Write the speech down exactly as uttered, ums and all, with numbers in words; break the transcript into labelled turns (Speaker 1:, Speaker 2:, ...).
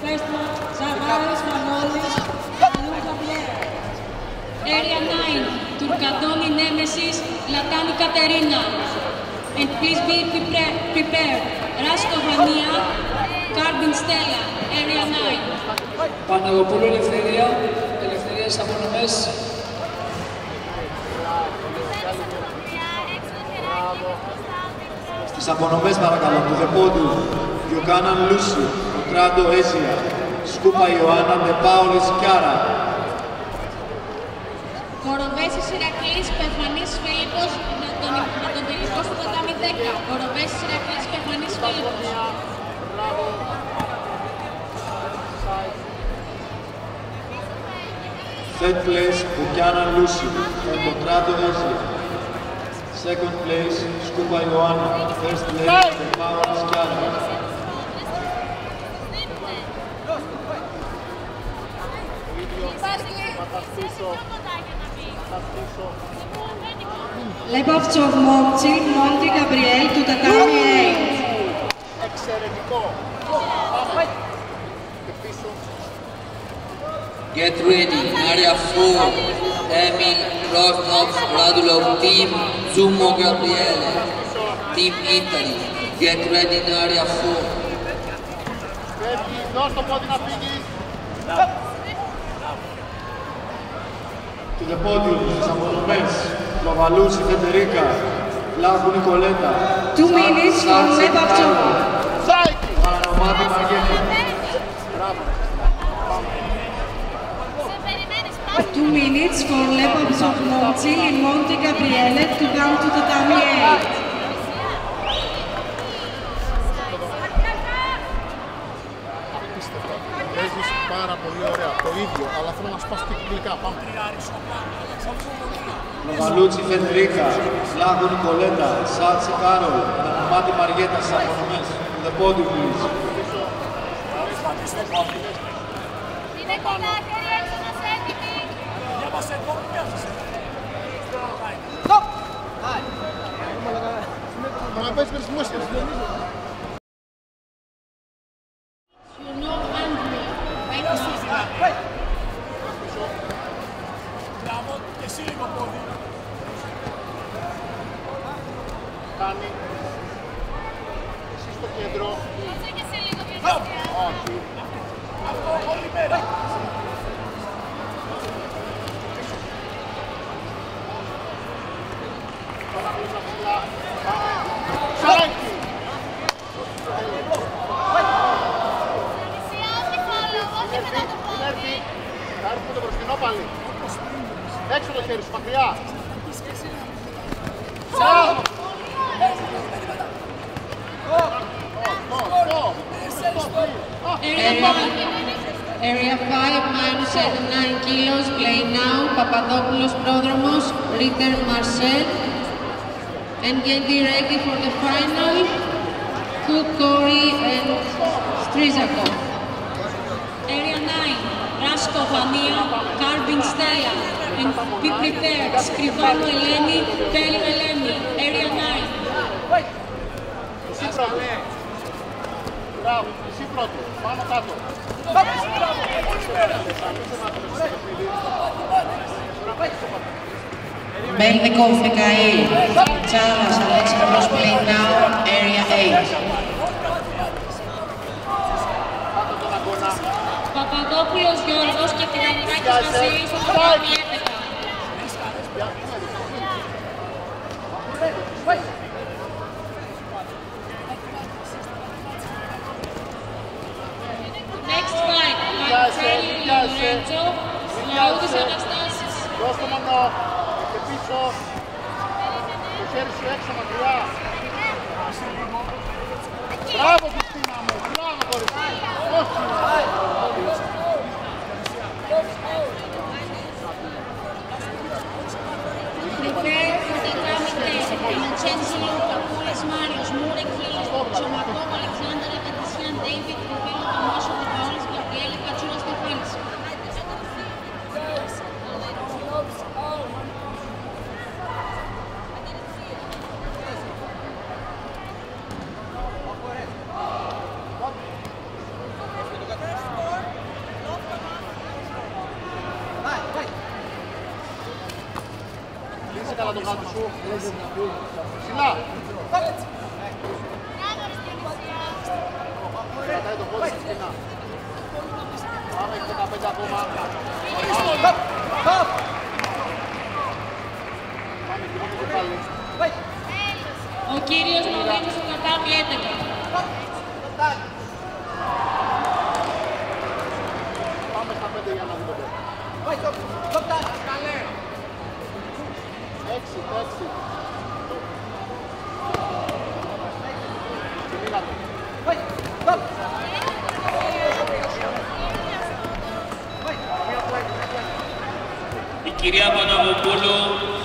Speaker 1: First one, Zavaris Manolis, Luca Blair. Area nine, Turkadoni Nemesis, Latani Katerina. And please be prepared. Rasko Vania, Carbin Stella, Area nine.
Speaker 2: Παναγοπούλου Ελευθερία, Ελευθερία στις απονομές.
Speaker 3: Στις απονομές παρακαλώ, του Δεπόντου, Γιωκάναν Λούσι, Κοντράντο Έζια, Σκούπα Ιωάννα με Πάολης Κιάρα.
Speaker 1: Κοροβέσης Ηρακλής, Πεφανής Φίλιππος, με τον, με τον τελικό στο τατάμι δέκα. Κοροβέσης Ηρακλής, Πεφανής Φίλιππος.
Speaker 3: Third place, Buchanan Lucy, and Contrato Ezia. Second place, Scuba Ioanna. First place, Paola Schiana.
Speaker 1: Λεπαυτσόβ Μόμτσι, Μόντι Γκαμπριέλ, του τατάμι eight.
Speaker 4: Εξαιρετικό.
Speaker 5: Get ready, area four, Emil Rostov Radulov, Team Zumo Gabriele, Team Italy. Get ready in area four.
Speaker 4: Φεύγει, δώσ' το πόδι να φύγεις.
Speaker 3: Του Δεπόντιου, στις απονομές, Λοβαλούση Φεντερίκα, Λάγου Νικολέτα.
Speaker 1: Two minutes for Λεπαυτσόβ.
Speaker 4: Ζάικη.
Speaker 3: Παρανομάτη Μαργέτη.
Speaker 1: Two minutes for Lepavtsov Momtsi and Monte Gabriele to come to tatami eight.
Speaker 4: Παίζεις πάρα πολύ ωραία, το ίδιο, αλλά θέλω να σπάσεις και κυκλικά. Πάμε.
Speaker 3: Λοβαλούτσι Φεντερίκα, Λάγου Νικολέτα, Σάτσι Κάρολ, Παρανομάτη Μαργέτα στις απονομές. Του Δεπόντιου, please.
Speaker 6: Είναι κοντά, χέρι έξω να σε έτοιμοι.
Speaker 4: Να παίζεις με τις μουσικές. Κάνει. Εσύ στο κέντρο.
Speaker 6: Κάτσε και σε λίγο πιο δεξιά.
Speaker 4: Όχι.
Speaker 7: Αυτό όλη μέρα.
Speaker 4: Σαράκι.
Speaker 6: Νησιά, όχι φόλο, όχι μετά το πόδι.
Speaker 4: Θα έρθουμε το μπροστινό πάλι. Έξω το χέρι σου, μακριά.
Speaker 1: Area five, minus nine kilos, play now, Papadopoulos Prodromos, Ritter Marcel. And get be ready for the final, Cook, Corey and Strizakov. Area nine, Rasko Vania, Carbin Stella. And be prepared, Skrivano Eleni, Pelio Eleni. Area nine.
Speaker 4: Εσύ πρώτο. Μπράβο, εσύ πρώτο. Πάνω κάτω.
Speaker 1: Melnikov Mikhail, Chalas Alexandros play now, area eight. Παπαδόπουλος Γιώργος και Τυραννάκης Βασίλης στο τετράγωνο έντεκα. Next fight, Marcelli Lorenzo, Λαούδης Αναστάσης.
Speaker 4: Δώσ' το μόνο και πίσω. Το χέρι σου έξω μακριά. Μπράβο Χριστίνα μου, μπράβο κορίτσι. Όχι.
Speaker 1: Prepare for the drum test. Vincenzo Papoulis Marios, Murek Hilos, Chomakov Alexander Akatisian, David Kupilo Tomasov, Paolis Gabriele, Katsouras Stefanis.
Speaker 4: καλά το κάτω σου. Ψηλά. Κρατάει το πόδι στη σκηνά. Πάμε, έχει δεκαπέντε ακόμα. Πάμε, κοιμάμε το πάλι.
Speaker 1: Ο κύριος Μαυρίδης στο τατάμι έντεκα.
Speaker 4: Πάμε στα πέντε για να δούμε το. Έξι, έξι.
Speaker 8: Η κυρία Παναγοπούλου